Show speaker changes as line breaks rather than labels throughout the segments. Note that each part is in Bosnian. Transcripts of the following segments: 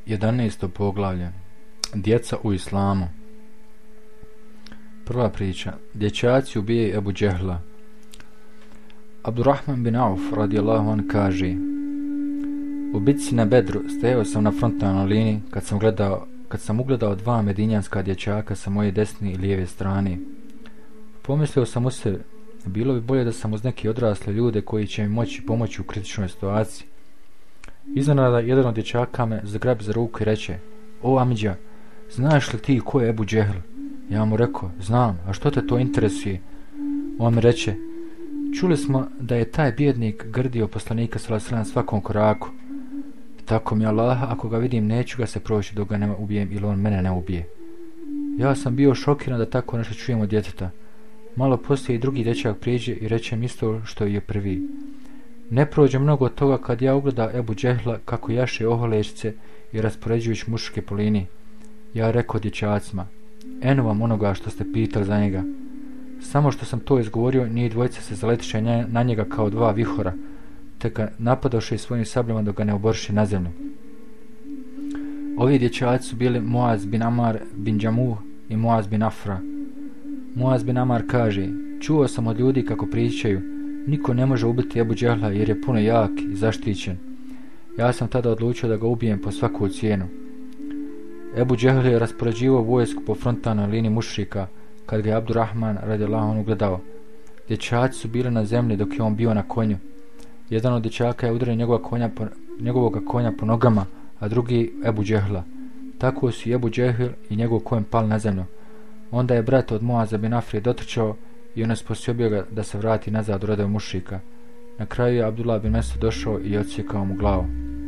11. poglavlje. Djeca u islamu. Prva priča. Dječaci ubijaju Ebu Džehla. Abdurrahman bin Auf radijallahu an kaže: u bitci na Bedru stajao sam na frontalnoj liniji kad sam ugledao dva medinjanska dječaka sa moje desne i lijeve strane. Pomislio sam u sebi, bilo bi bolje da sam uz neke odrasle ljude koji će mi moći pomoći u kritičnoj situaciji. Iznenada jedan od dječaka me zagrabi za ruku i reče: o Amidža, znaš li ti ko je Ebu Džehl? Ja mu rekao: znam, a što te to interesuje? On mi reče: čuli smo da je taj bjednik grdio poslanika sallallahu alejhi ve sellem svakom koraku. Tako mi Allaha, ako ga vidim neću ga se proći dok ga ne ubijem ili on mene ne ubije. Ja sam bio šokiran da tako nešto čujem od djeteta. Malo poslije i drugi dječak prijeđe i reče mi isto što je prvi. Ne prođe mnogo od toga kad ja ugleda Ebu Džehla kako jaše oholečice i raspoređujući muške po liniji. Ja rekao dječacima: eno vam onoga što ste pitali za njega. Samo što sam to izgovorio, njih dvojica se zaletiše na njega kao dva vihora, te ga napadoše svojim sabljama dok ga ne oboriše na zemlju. Ovi dječaci su bili Muaz bin Amar bin Džamuh i Muaz bin Afra. Muaz bin Amar kaže: čuo sam od ljudi kako pričaju, niko ne može ubiti Ebu Džehla jer je puno jak i zaštićen. Ja sam tada odlučio da ga ubijem po svaku cijenu. Ebu Džehl je raspoređivao vojsku po frontalnoj liniji mušrika kad ga je Abdurrahman radijallahu anhu ugledao. Dječaci su bili na zemlji dok je on bio na konju. Jedan od dječaka je udario njegovog konja po nogama, a drugi Ebu Džehla. Tako su Ebu Džehl i njegov konj pali na zemlju. Onda je brat od Muaza bin Afri dotrčao i onesposobio ga da se vrati nazad u redove mušrika. Na kraju je Abdullah bin Mesud došao i odsjekao mu glavu.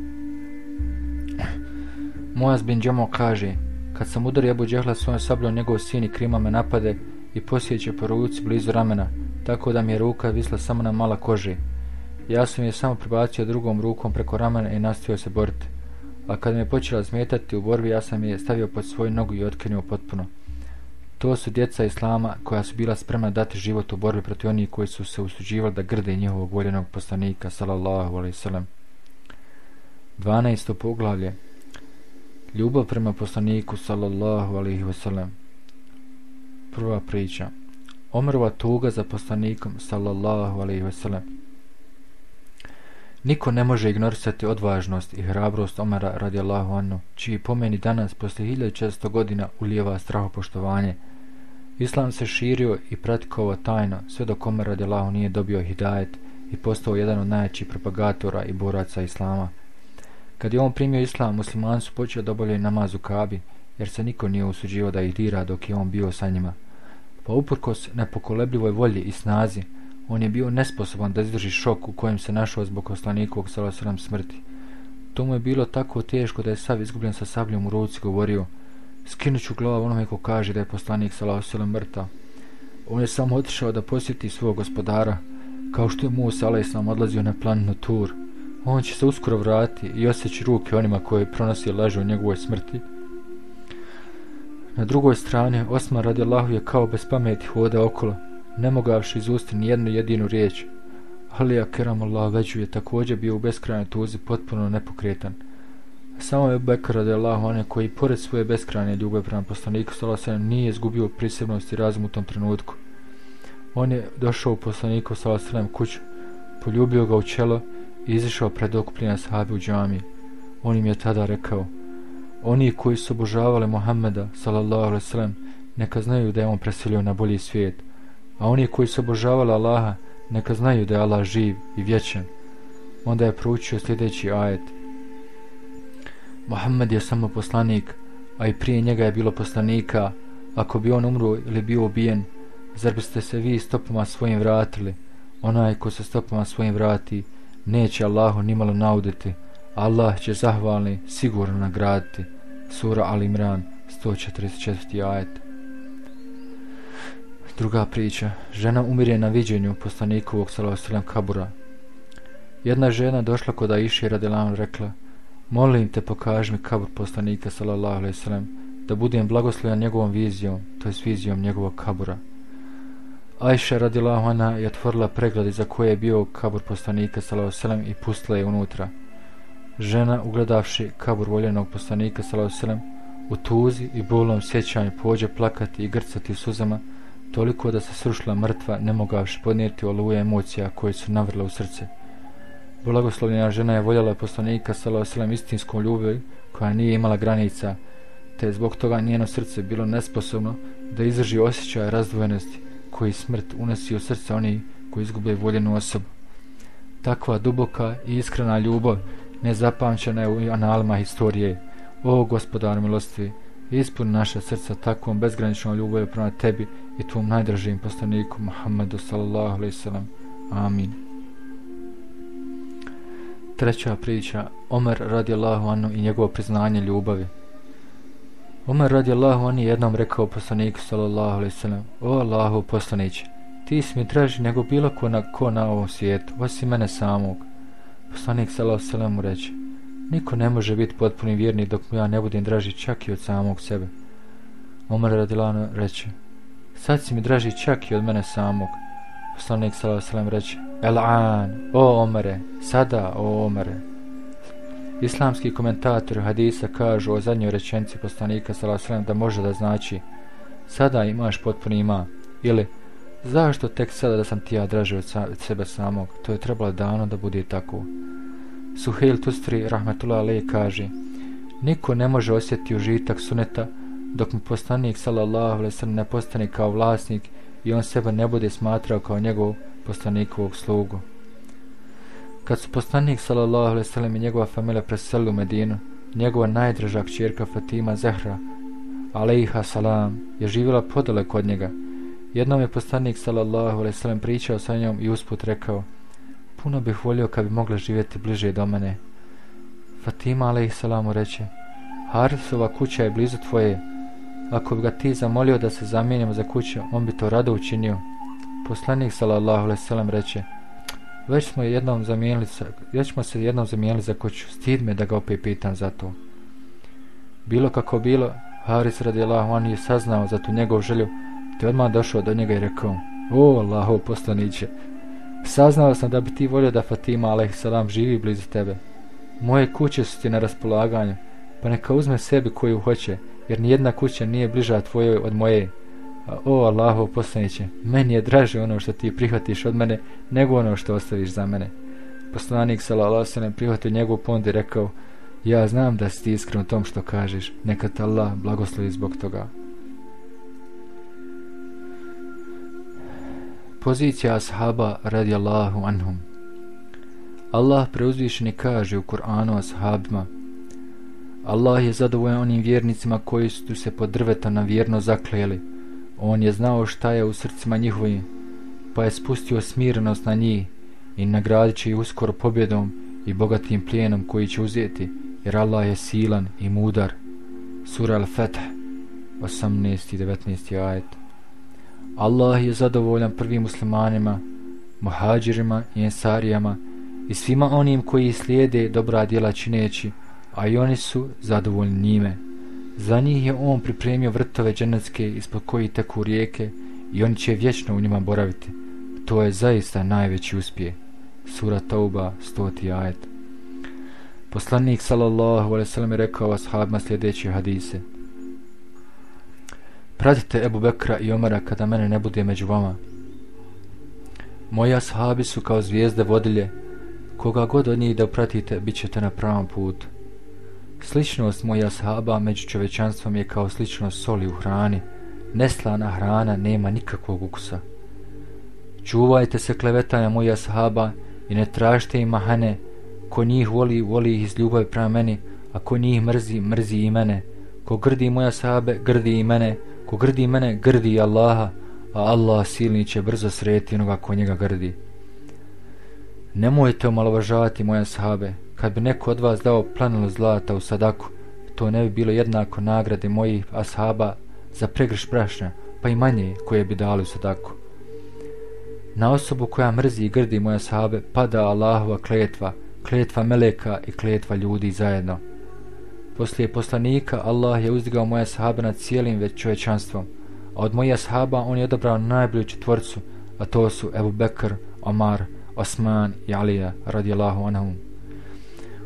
Muaz bin Džamo kaže: kad sam udario Ebu Džehla svojom sabljom, njegov sin i krima me napade i posjeće po ruci blizu ramena, tako da mi je ruka visla samo na mala kože. Ja sam je samo prebacio drugom rukom preko ramena i nastavio se boriti. A kad me je počela smetati u borbi, ja sam je stavio pod svoju nogu i otkrenuo potpuno. To su djeca islama koja su bila spremna dati život u borbi protiv onih koji su se usuđivali da grde njihovog voljenog poslanika sallallahu alejhi ve sellem. 12. poglavlje. Ljubav prema poslaniku sallallahu alejhi ve sellem. Prva priča. Omerova tuga za poslanikom sallallahu alejhi ve sellem. Niko ne može ignorisati odvažnost i hrabrost Omera radijallahu anhu, čiji pomeni danas poslije 1400 godina ulijeva strahopoštovanje. Islam se širio i praktikovao tajno sve dok Omer radijallahu nije dobio hidajet i postao jedan od najjačih propagatora i boraca islama. Kad je on primio islam, muslimani su počeli da obavljaju namaz u Kabi, jer se niko nije usuđivao da ih dira dok je on bio sa njima. Pa uprkos nepokolebljivoj volji i snazi, on je bio nesposoban da izdrži šok u kojem se našao zbog poslanikovog sallallahu alejhi ve sellem smrti. To mu je bilo tako teško da je sav izgubljen sa sabljom u ruci govorio: skinut ću glavu onome ko kaže da je poslanik sallallahu alejhi ve sellem mrtav. On je samo otišao da posjeti svog gospodara, kao što je Musa alejhi selam odlazio na planinu Tur. On će se uskoro vratiti i osjeći ruke onima koji pronosi laži o njegovoj smrti. Na drugoj strani, Osman radijallahu je kao bez pameti hodao okolo, ne mogavši izustiti ni jednu jedinu riječ. Alija keramullah veđu je također bio u beskrajnoj tuzi potpuno nepokretan. Samo je Ebu Bekr radijallahu anhu, koji pored svoje beskrajne ljubavi prema poslaniku sallallahu alejhi ve sellem nije izgubio prisebnost i razum u tom trenutku. On je došao u poslaniku sallallahu alejhi ve sellem kuću, poljubio ga u čelo i izišao pred okupljene ashabe u džamiji. On im je tada rekao: oni koji su obožavali Muhammeda sallallahu alejhi ve sellem neka znaju da je on preselio na bolji svijet, a oni koji su obožavali Allaha neka znaju da je Allah živ i vječan. Onda je proučio sljedeći ajet: Muhammed je samo poslanik, a i prije njega je bilo poslanika. Ako bi on umro ili bio ubijen, zar biste se vi stopama svojim vratili? Onaj ko se stopama svojim vrati neće Allahu nimalo nauditi. Allah će zahvalni sigurno nagraditi. Sura Al Imran 144. ajet. Druga priča. Žena umire na viđenju poslanikovog sallallahu alejhi ve sellem kabura. Jedna žena došla kod Aiše radijallahu anha, rekla: molim te, pokaži mi kabur poslanika sallallahu alejhi ve sellem, da budem blagoslovljen njegovom vizijom, to jest vizijom njegovog kabura. Ajša radijallahu anha je otvorila pregled za koje je bio kabur poslanika sallallahu alejhi ve sellem i pustila je unutra. žena ugledavši kabur voljenog poslanika sallallahu alejhi ve sellem u tuzi i bolnom sjećanju pođe plakati i grcati u suzama, toliko da se srušila mrtva, ne mogavši podnijeti oluje emocija koje su navrle u srce. Blagoslovljena žena je voljela poslanika sallallahu alejhi ve sellem istinskom ljubavi koja nije imala granica, te je zbog toga njeno srce bilo nesposobno da izdrži osjećaj razdvojenosti koji smrt unesi u srce onih koji izgube voljenu osobu. Takva duboka i iskrena ljubav nezapamćena je u analima historije. O Gospodaru milostivi, ispuni naša srca takvom bezgraničnom ljubavi prema tebi i tvom najdražijim poslaniku Muhammedu sallallahu alejhi ve sellem. Amin. Treća priča, Omer radijallahu anhu i njegovo priznanje ljubavi. Omer radijallahu anhu jednom rekao poslaniku sallallahu alejhi ve sellem: O Allahov poslaniče, ti si mi draži nego bilo ko na ovom svijetu, osim mene samog. Poslanik sallallahu alejhi ve sellem mu reče: niko ne može biti potpuni vjernik dok mu ja ne budem draži čak i od samog sebe. Omer radijallahu anhu reče: sad si mi draži čak i od mene samog. Poslanik sallallahu alejhi ve sellem reče: El-an, o Omere, sada o Omere. Islamski komentatori hadisa kažu o zadnjoj rečenici poslanika sallallahu alejhi ve sellem da može da znači: sada imaš potpuni iman, ili zašto tek sada da sam ti ja draži od sebe samog, to je trebalo davno da bude tako. Suheil Tustri rahmetullah alejhi kaže: niko ne može osjetiti užitak suneta dok mu poslanik sallallahu alejhi ve sellem ne postane kao vlasnik i on sebe ne bude smatrao kao njegov poslanikovog slugu. Kad su poslanik sallallahu alejhi ve sellem i njegova familija preselili u Medinu, njegova najdraža kćerka Fatima Zehra alejha salam je živjela podaleko od njega. Jednom je poslanik sallallahu alejhi ve sellem pričao sa njom i usput rekao: puno bih volio kad bi mogla živjeti bliže do mene. Fatima alejhi salamu reče: Harisova kuća je blizu tvoje. Ako bi ga ti zamolio da se zamijenimo za kuću, on bi to rado učinio. Poslanik sallallahu alejhi ve sellem reče: već smo se jednom zamijenili za kuću, stid me da ga opet pitam za to. Bilo kako bilo, Haris radijallahu anhu je saznao za tu njegovu želju, te odmah došao do njega i rekao: o Allahov poslaniče, saznao sam da bi ti volio da Fatima alejhi salam živi blizu tebe. Moje kuće su ti na raspolaganju, pa neka uzme sebi koju hoće, jer nijedna kuća nije bliža tvojoj od moje. A o Allahov poslaniče, meni je draže ono što ti prihvatiš od mene nego ono što ostaviš za mene. Poslanik sallallahu alejhi ve sellem prihvatio njegovu ponudu i rekao: ja znam da si ti iskren u tom što kažeš, neka te Allah blagoslovi zbog toga. Pozicija ashaba radijallahu anhum. Allah preuzvišeni kaže u Kur'anu ashabima: Allah je zadovoljan onim vjernicima koji su se pod drveta na vjerno zakleli. On je znao šta je u srcima njihovim, pa je spustio smirenost na njih i nagradit će ih uskoro pobjedom i bogatim plijenom koji će uzeti, jer Allah je silan i mudar. Sura Al-Fath 18. i 19. ajet. Allah je zadovoljan prvim muslimanima, muhađirima i ensarijama i svima onim koji slijede dobra djela čineći, a i oni su zadovoljni njime. Za njih je on pripremio vrtove dženecke ispod kojih teku rijeke i oni će vječno u njima boraviti. To je zaista najveći uspjeh. Sura Tauba 100. ajet. Poslanik sallallahu alejhi ve sellem je rekao ashabima sljedeće hadise: pratite Ebu Bekra i Omara kada mene ne bude među vama. Moji ashabi su kao zvijezde vodilje, koga god od njih da pratite, bit ćete na pravom putu. Sličnost mojih ashaba među čovječanstvom je kao sličnost soli u hrani. Neslana hrana nema nikakvog ukusa. Čuvajte se klevetanja mojih ashaba i ne tražite im mahane. Ko njih voli, voli ih iz ljubavi prema meni, a ko njih mrzi, mrzi i mene. Ko grdi moje ashabe, grdi i mene. Ko grdi mene, grdi Allaha, a Allah silni će brzo sretiti onoga ko njega grdi. Nemojte omalovažavati moje ashabe. Kad bi neko od vas dao planilu zlata u sadaku, to ne bi bilo jednako nagrade mojih ashaba za pregrš brašna, pa i manje koje bi dali u sadaku. Na osobu koja mrzi i grdi moje ashabe pada Allahova kletva, kletva meleka i kletva ljudi zajedno. Poslije poslanika Allah je uzdigao moje ashabe nad cijelim čovječanstvom, a od mojih ashaba on je odabrao najbolju četvorcu, a to su Ebu Bekr, Omar, Osman i Alija radijallahu anhum.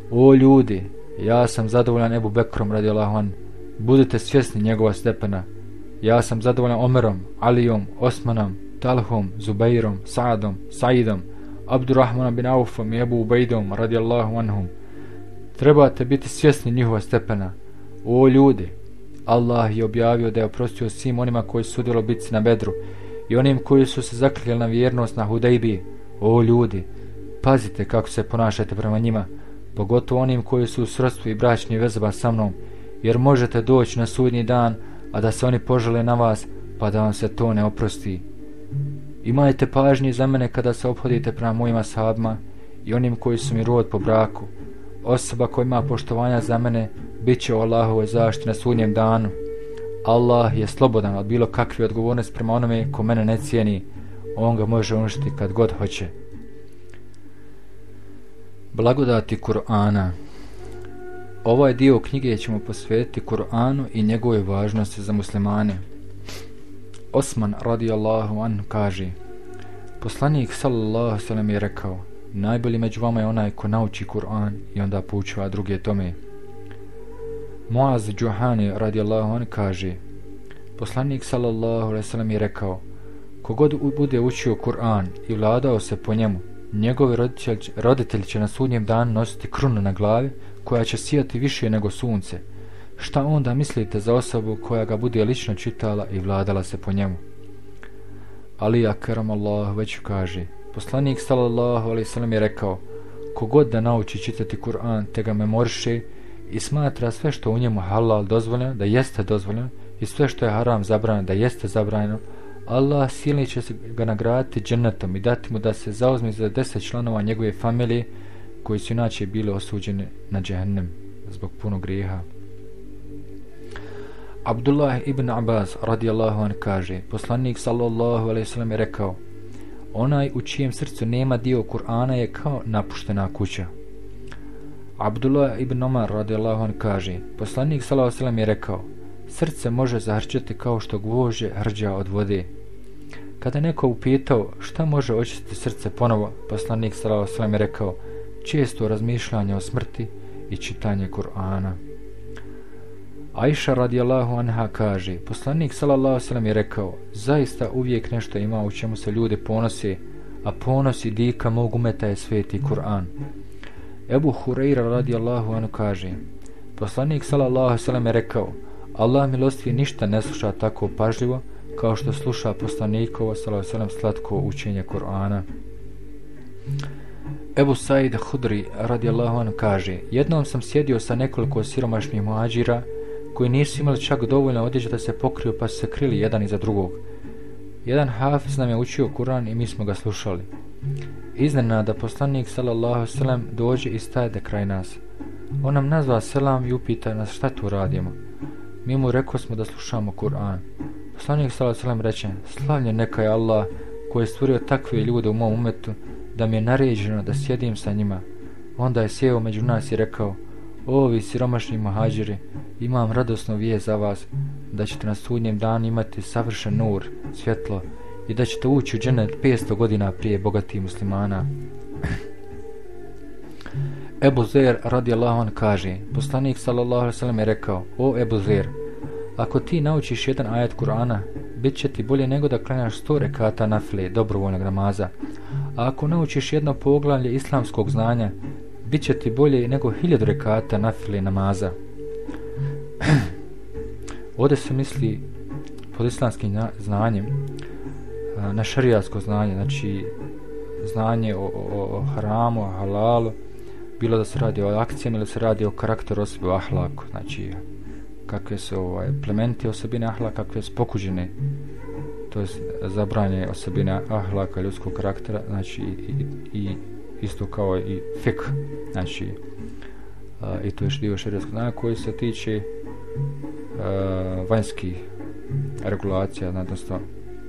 O ljudi, ja sam zadovoljan Ebu Bekrom radijallahu an, budite svjesni njegova stepena. Ja sam zadovoljan Omerom, Alijom, Osmanom, Talhom, Zubeirom, Saadom, Saidom, Abdurrahmanom bin Aufom i Ebu Ubejdom radijallahu anhum. Trebate biti svjesni njihova stepena. O ljudi, Allah je objavio da je oprostio svim onima koji su sudjelovali u bitci na Bedru i onim koji su se zaklinjali na vjernost na Hudejbiji. O ljudi, pazite kako se ponašate prema njima, pogotovo onim koji su u srodstvu i bračnim vezama sa mnom, jer možete doći na sudnji dan, a da se oni požale na vas, pa da vam se to ne oprosti. Imajte pažnje za mene kada se ophodite prema mojim ashabima i onim koji su mi rod po braku. Osoba koja ima poštovanja za mene bit će u Allahovoj zaštiti na sudnjem danu. Allah je slobodan od bilo kakve odgovornosti prema onome ko mene ne cijeni. On ga može uništiti kad god hoće. Blagodati Kur'ana. Ovaj dio knjige ćemo posvetiti Kur'anu i njegove važnosti za muslimane. Osman radijallahu anhu kaže: poslanik sallallahu sallam je rekao: najbolji među vama je onaj ko nauči Kur'an i onda poučava druge tome. Muaz Džuhani radijallahu anhu kaže: poslanik sallallahu alejhi ve sellem je rekao: kogod bude učio Kur'an i vladao se po njemu, njegovi roditelji će na sudnjem danu nositi krunu na glavi koja će sijati više nego sunce. Šta onda mislite za osobu koja ga bude lično čitala i vladala se po njemu? Alija keramallahu već kaže: poslanik sallallahu alejhi ve sellem je rekao: kogod da nauči čitati Kur'an te ga memoriše i smatra sve što u njemu halal dozvoljeno da jeste dozvoljeno i sve što je haram zabranjeno da jeste zabranjeno, Allah silni će ga nagraditi džennetom i dati mu da se zauzme za 10 članova njegove familije koji su inače bili osuđeni na džehennem zbog puno grijeha. Abdullah ibn Abbas radijallahu an kaže: poslanik sallallahu alejhi ve sellem je rekao: onaj u čijem srcu nema dio Kur'ana je kao napuštena kuća. Abdullah ibn Omar radijallahu an kaže: poslanik sallallahu alejhi ve sellem je rekao: srce može zahrčati kao što gvožđe hrđa od vode. Kada neko upitao šta može očistiti srce ponovo, poslanik sallallahu alejhi ve sellem je rekao: često razmišljanje o smrti i čitanje Kur'ana. Ajša radijallahu anha kaže: poslanik sallallahu alejhi ve sellem je rekao: zaista uvijek nešto ima u čemu se ljudi ponose, a ponos i dika mog umeta je sveti Kur'an. Ebu Hureyra radijallahu anhu kaže: poslanik sallallahu alejhi ve sellem je rekao: Allah milostivi ništa ne sluša tako pažljivo kao što sluša poslanikovo sallallahu alejhi ve sellem slatko učenje Kur'ana. Ebu Said Hudri radijallahu anhu kaže: jednom sam sjedio sa nekoliko siromašnih muadžira koji nisu imali čak dovoljno odjeće da se pokriju, pa su se krili jedan iza drugog. Jedan hafiz nam je učio Kur'an i mi smo ga slušali. Iznenada poslanik sallallahu alejhi ve sellem dođe i staje kraj nas. On nam nazva selam i upita nas šta tu radimo. Mi mu rekosmo da slušamo Kur'an. Poslanik sallallahu alejhi ve sellem reče: slavljen neka je Allah koji je stvorio takve ljude u mom umetu da mi je naređeno da sjedim sa njima. Onda je sjeo među nas i rekao: o vi siromašni muhadžiri, imam radosnu vijest za vas, da ćete na sudnjem danu imati savršen nur, svjetlo, i da ćete ući u džennet 500 godina prije bogatih muslimana. Ebu Zer radijallahu an kaže: poslanik sallallahu alejhi ve sellem je rekao: o Ebu Zer, ako ti naučiš jedan ajet Kur'ana, bit će ti bolje nego da klanjaš 100 rekata nafile, dobrovoljnog namaza. A ako naučiš jedno poglavlje islamskog znanja, bit će ti bolje nego 1000 rekata nafile namaza. Ovdje se misli pod islamskim znanjem na šarijatsko znanje, znači znanje o haramu, o halalu, bilo da se radi o akcijama ili se radi o karakteru osobe, o ahlaku, znači kakve su plemenite osobine ahlaka, kakve su pokuđene, to je zabranje osobine ahlaka ljudskog karaktera, znači i isto kao i fik, znači i to je dio šerijatskog znanja koji se tiče vanjskih regulacija, odnosno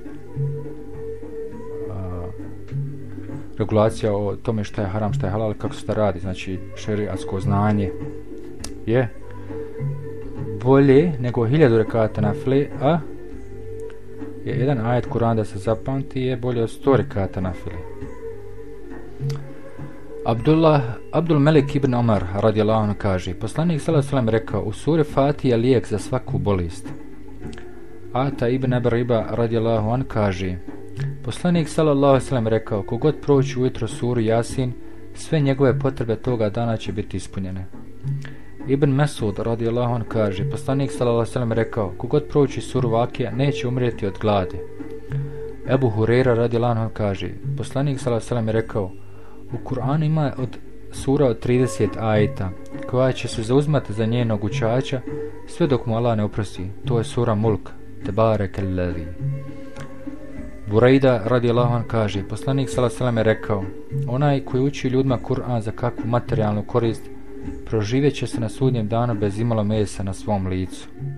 regulacija o tome šta je haram, šta je halal, kako se to radi, znači šerijatsko znanje je bolje nego 1000 rekata nafile, a je jedan ajet Kur'an da se zapamti je bolje od 100 rekata nafile. Abdul Melik ibn Omar radijallahu anhu kaže, poslanik sallallahu alejhi ve sellem rekao, u suri Fatiha je lijek za svaku bolest. Ata ibn Abi Riba radijallahu anhu kaže, poslanik sallallahu alejhi ve sellem rekao, kogod prouči ujutro suru Jasin, sve njegove potrebe toga dana će biti ispunjene. Ibn Mesud radijallahu anhu kaže, poslanik sallallahu alejhi ve sellem rekao, kogod prouči suru Vakija neće umrijeti od gladi. Ebu Hureyra radijallahu anhu kaže, poslanik sallallahu alejhi ve sellem rekao, u Kur'anu ima od sura od 30 ajeta koja će se zauzmati za njenog učača sve dok mu Allah ne oprosti. To je sura Mulk, Tebarekellazi. Burejda radijallahu anhu kaže, poslanik sallallahu alejhi ve sellem rekao, onaj koji uči ljudima Kur'an za kakvu materijalnu korist, proživjet će se na sudnjem danu bez imalo mesa na svom licu.